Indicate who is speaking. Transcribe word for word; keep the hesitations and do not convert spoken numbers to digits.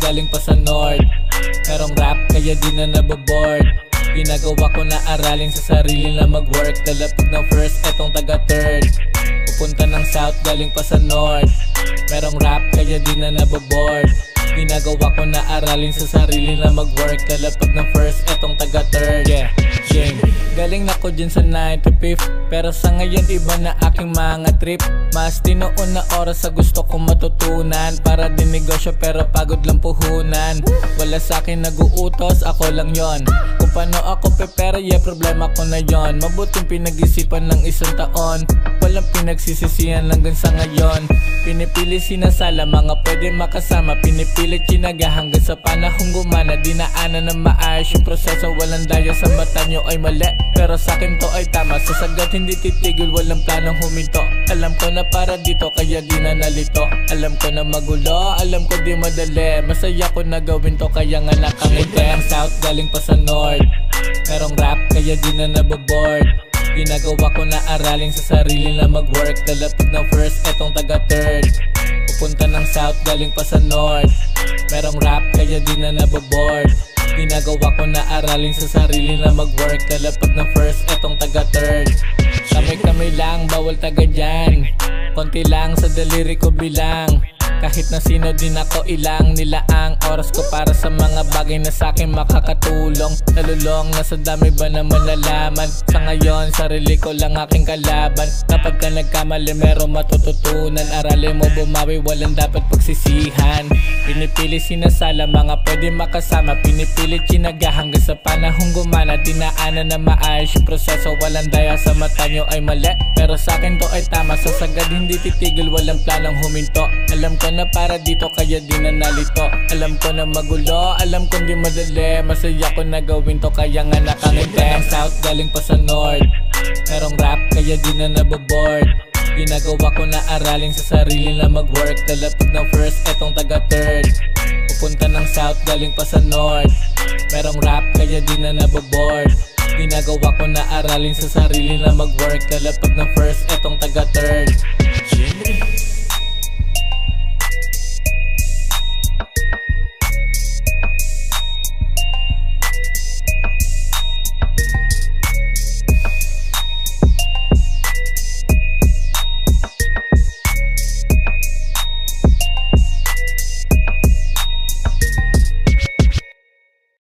Speaker 1: galing pa sa north. Merong rap kaya di na naboboard. Ginagawa ko na aralin sa sarili na mag-work. Talapag ng first, etong taga third. Pupunta ng south, galing pa sa north. Merong rap kaya di na naboboard. Ginagawa ko na aralin sa sarili na mag-work. Talapag ng first, etong taga third. Yeah, yeah. Galing na ko dyan sa ninety-fifth, pero sa ngayon iba na aking mga trip. Mas tinoon na oras sa gusto kong matutunan. Para din negosyo pero pagod lang puhunan. Wala sa akin nag-uutos, ako lang yon. Kung paano ako prepare, yeah, problema ko na yon. Mabuting pinag-isipan ng isang taon, walang pinagsisisihan hanggang sa ngayon. Pinipili sinasala, mga pwede makasama. Pinipilit chinaga hanggang sa panahong gumana. Dinaanan ng maayos yung proseso, walang daya sa mata nyo ay mali, pero sa akin to ay tama. Sa sagat hindi titigil, walang planong huminto. Alam ko na para dito, kaya di na nalito. Alam ko na magulo, alam ko di madali. Masaya ko na gawin to, kaya nga nakangiti. Ng south, galing pa sa north. Merong rap, kaya di na naboboard. Ginagawa ko na aralin sa sarili na mag-work. Talapag ng first, etong taga third. Pupunta ng south, galing pa sa north. Merong rap, kaya di na naboboard. Ginagawa ko na aralin sa sarili na mag-work. Talapag ng first, etong taga third. Kami-kami lang, bawal taga dyan. Konti lang sa daliri ko bilang. Kahit na sino din ako, ilang nila ang oras ko para sa mga bagay na sa'kin makakatulong. Nalulong na sa dami ba naman nalaman. Sa ngayon, sarili ko lang aking kalaban. Kapag ka nagkamali, meron matututunan. Aralin mo bumawi, walang dapat pagsisihan. Pinipili sinasala, mga pwede makasama. Pinipilit chinaga hanggang sa panahong gumana. Dinaanan na maayos yung proseso, walang daya sa mata nyo ay mali, pero sa'kin to ay tama. Sa sagad hindi titigil, walang planong huminto. Alam ko na para dito, kaya di na nalito. Alam ko na magulo, alam ko di madali. Masaya ko na gawin to, kaya nga nakangiti. Ng south, galing pa sa north. Merong rap, kaya di na naboboard. Ginagawa ko na aralin sa sarili na mag-work. Talapag ng first, etong taga third. Pupunta ng south, galing pa sa north. Merong rap, kaya di na naboboard. Ginagawa ko na aralin sa sarili na mag-work. Talapag ng first, etong taga third.